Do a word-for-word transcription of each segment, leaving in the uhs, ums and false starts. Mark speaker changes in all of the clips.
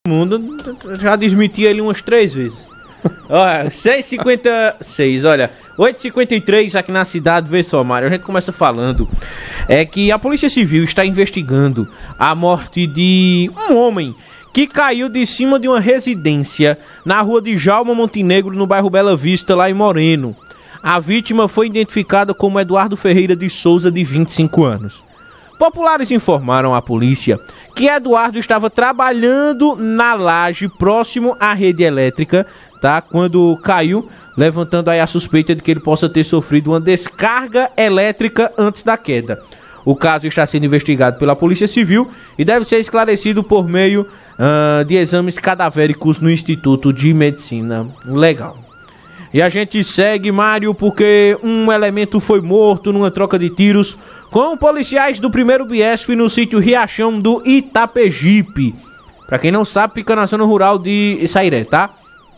Speaker 1: mundo, já desmenti ele umas três vezes. Olha, seis e cinquenta e seis, olha, oito e cinquenta e três aqui na cidade, vê só, Mário, a gente começa falando é que a Polícia Civil está investigando a morte de um homem que caiu de cima de uma residência na rua de Jalma Montenegro, no bairro Bela Vista, lá em Moreno. A vítima foi identificada como Eduardo Ferreira de Souza, de vinte e cinco anos. Populares informaram à polícia que Eduardo estava trabalhando na laje próximo à rede elétrica, tá? Quando caiu, levantando aí a suspeita de que ele possa ter sofrido uma descarga elétrica antes da queda. O caso está sendo investigado pela Polícia Civil e deve ser esclarecido por meio uh, de exames cadavéricos no Instituto de Medicina Legal. E a gente segue, Mário, porque um elemento foi morto numa troca de tiros com policiais do primeiro Biesp no sítio Riachão do Itapejipe. Pra quem não sabe, fica na zona rural de Sairé, tá?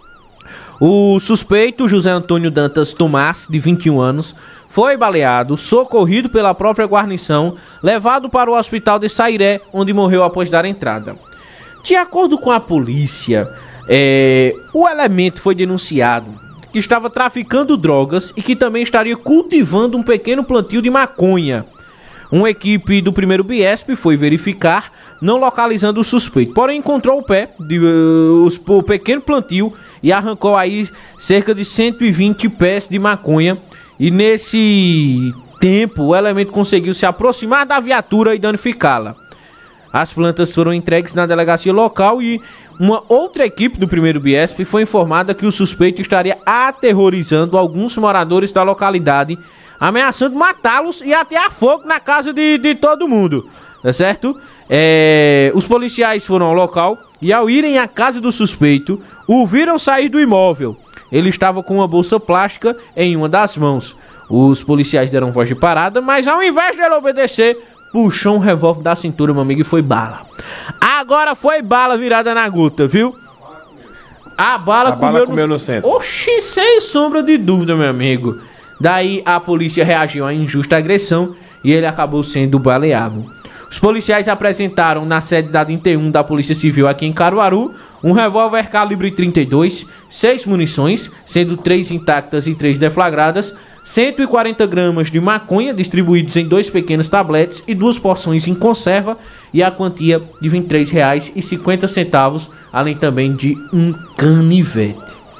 Speaker 1: O suspeito, José Antônio Dantas Tomás, de vinte e um anos, foi baleado, socorrido pela própria guarnição, levado para o hospital de Sairé, onde morreu após dar entrada. De acordo com a polícia, é, o elemento foi denunciado que estava traficando drogas e que também estaria cultivando um pequeno plantio de maconha. Uma equipe do primeiro Biesp foi verificar, não localizando o suspeito, porém encontrou o pé, de, uh, os, o pequeno plantio, e arrancou aí cerca de cento e vinte pés de maconha. E nesse tempo o elemento conseguiu se aproximar da viatura e danificá-la. As plantas foram entregues na delegacia local e uma outra equipe do primeiro Biesp foi informada que o suspeito estaria aterrorizando alguns moradores da localidade, ameaçando matá-los e atear fogo na casa de, de todo mundo, tá certo? É, os policiais foram ao local e, ao irem à casa do suspeito, o viram sair do imóvel. Ele estava com uma bolsa plástica em uma das mãos. Os policiais deram voz de parada, mas ao invés dele obedecer, puxou um revólver da cintura, meu amigo, e foi bala. Agora foi bala virada na gota, viu? A bala,
Speaker 2: a
Speaker 1: comeu,
Speaker 2: bala
Speaker 1: no...
Speaker 2: comeu no centro.
Speaker 1: Oxi, sem sombra de dúvida, meu amigo. Daí a polícia reagiu à injusta agressão e ele acabou sendo baleado. Os policiais apresentaram na sede da D I N T um da Polícia Civil aqui em Caruaru um revólver calibre trinta e dois, seis munições, sendo três intactas e três deflagradas, cento e quarenta gramas de maconha distribuídos em dois pequenos tabletes e duas porções em conserva e a quantia de vinte e três reais e cinquenta centavos, além também de um canivete.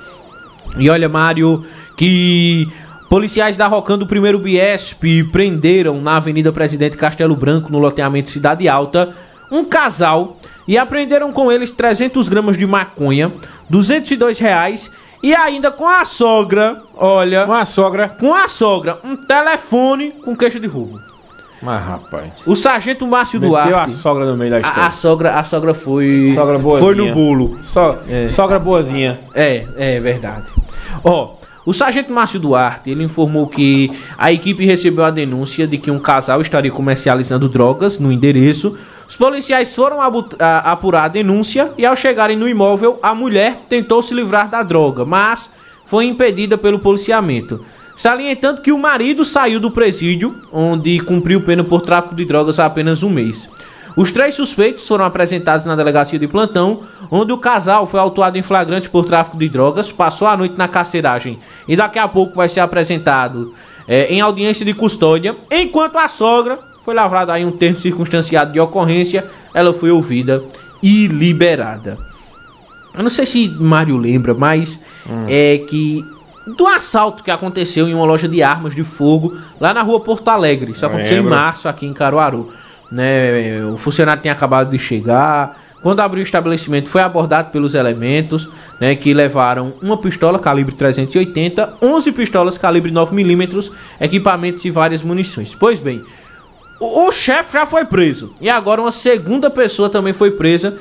Speaker 1: E olha, Mário, que policiais da Rocan do primeiro Biesp prenderam na Avenida Presidente Castelo Branco, no loteamento Cidade Alta, um casal e apreenderam com eles trezentas gramas de maconha, duzentos e dois reais e ainda com a sogra, olha...
Speaker 2: Com a sogra?
Speaker 1: Com a sogra, um telefone com queixa de roubo.
Speaker 2: Mas, rapaz...
Speaker 1: O sargento Márcio
Speaker 2: Meteu
Speaker 1: Duarte...
Speaker 2: a sogra no meio da história.
Speaker 1: A, a sogra, a sogra foi...
Speaker 2: Sogra boazinha.
Speaker 1: Foi no bolo.
Speaker 2: So,
Speaker 1: é.
Speaker 2: Sogra boazinha.
Speaker 1: É, é verdade. Ó, o sargento Márcio Duarte, ele informou que a equipe recebeu a denúncia de que um casal estaria comercializando drogas no endereço. Os policiais foram apurar a denúncia e, ao chegarem no imóvel, a mulher tentou se livrar da droga, mas foi impedida pelo policiamento. Salientando que o marido saiu do presídio, onde cumpriu pena por tráfico de drogas há apenas um mês. Os três suspeitos foram apresentados na delegacia de plantão, onde o casal foi autuado em flagrante por tráfico de drogas, passou a noite na carceragem e daqui a pouco vai ser apresentado é, em audiência de custódia, enquanto a sogra foi lavrado aí um termo circunstanciado de ocorrência, ela foi ouvida e liberada. Eu não sei se Mário lembra, mas hum. é que do assalto que aconteceu em uma loja de armas de fogo lá na rua Porto Alegre, isso aconteceu em março aqui em Caruaru. Né, o funcionário tinha acabado de chegar. Quando abriu o estabelecimento, foi abordado pelos elementos, né, que levaram uma pistola calibre trezentos e oitenta, onze pistolas calibre nove milímetros, equipamentos e várias munições. Pois bem, o, o chefe já foi preso e agora uma segunda pessoa também foi presa,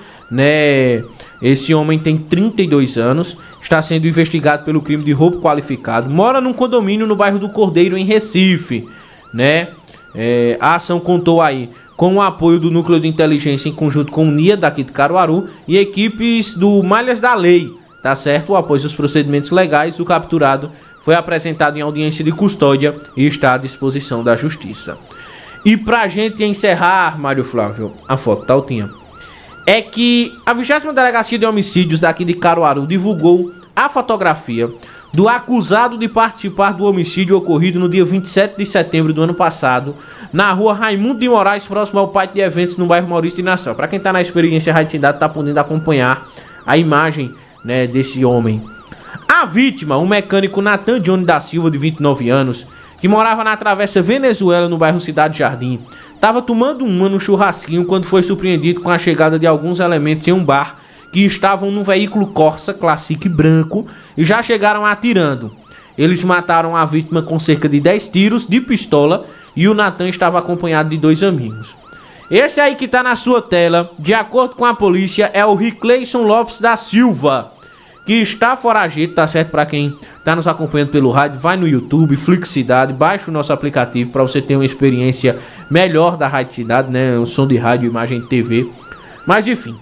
Speaker 1: né? Esse homem tem trinta e dois anos, está sendo investigado pelo crime de roubo qualificado, mora num condomínio no bairro do Cordeiro, em Recife, né? É, a ação contou aí com o apoio do Núcleo de Inteligência em conjunto com o N I A daqui de Caruaru e equipes do Malhas da Lei, tá certo? Após os procedimentos legais, o capturado foi apresentado em audiência de custódia e está à disposição da Justiça. E pra gente encerrar, Mário Flávio, a foto tá altinha. é que a vigésima Delegacia de Homicídios daqui de Caruaru divulgou a fotografia do acusado de participar do homicídio ocorrido no dia vinte e sete de setembro do ano passado, na rua Raimundo de Moraes, próximo ao pátio de eventos no bairro Maurício de Nassau. Para quem está na experiência Rádio Cidade, está podendo acompanhar a imagem, né, desse homem. A vítima, o mecânico Natan Johnny da Silva, de vinte e nove anos, que morava na Travessa Venezuela, no bairro Cidade Jardim, estava tomando uma no churrasquinho quando foi surpreendido com a chegada de alguns elementos em um bar que estavam num veículo Corsa Classic branco e já chegaram atirando. Eles mataram a vítima com cerca de dez tiros de pistola e o Natan estava acompanhado de dois amigos. Esse aí que está na sua tela, de acordo com a polícia, é o Ricleison Lopes da Silva, que está foragido, tá certo? Para quem está nos acompanhando pelo rádio, vai no YouTube, Flix Cidade, baixa o nosso aplicativo para você ter uma experiência melhor da Rádio Cidade, né? O som de rádio, imagem de T V. Mas enfim,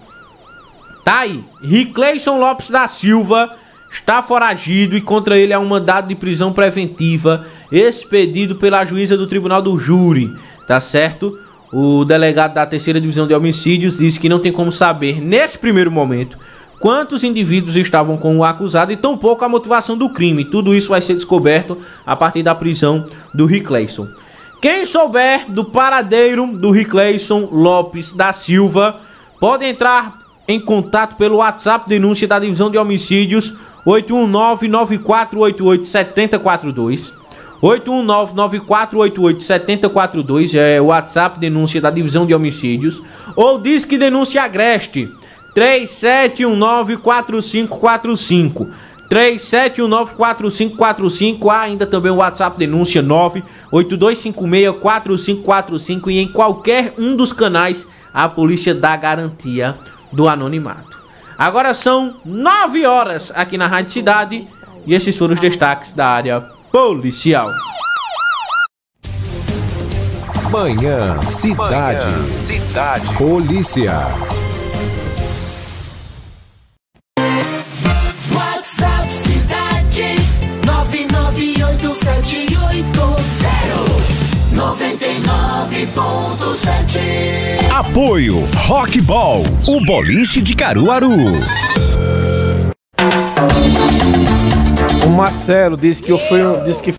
Speaker 1: tá aí. Ricleison Lopes da Silva está foragido e contra ele há um mandado de prisão preventiva expedido pela juíza do Tribunal do Júri, tá certo? O delegado da terceira Divisão de Homicídios disse que não tem como saber, nesse primeiro momento, quantos indivíduos estavam com o acusado e tampouco a motivação do crime. Tudo isso vai ser descoberto a partir da prisão do Ricleison. Quem souber do paradeiro do Ricleison Lopes da Silva, pode entrar em contato pelo WhatsApp denúncia da Divisão de Homicídios oito um nove, nove quatro oito oito, sete zero quatro dois. oito um nove, nove quatro oito oito, sete zero quatro dois é o WhatsApp denúncia da Divisão de Homicídios. Ou Disque Denúncia Agreste três sete um nove, quatro cinco quatro cinco. três sete um nove, quatro cinco quatro cinco. Há ainda também o WhatsApp denúncia nove oito dois cinco seis, quatro cinco quatro cinco. E em qualquer um dos canais a polícia dá garantia do anonimato. Agora são nove horas aqui na Rádio Cidade e esses foram os destaques da área policial.
Speaker 3: Manhã Cidade. Manhã, Cidade. Polícia.
Speaker 4: WhatsApp Cidade nove nove oito sete oito zero nove nove ponto sete.
Speaker 3: Apoio Rockball, o boliche de Caruaru.
Speaker 2: O Marcelo disse que eu fui, disse que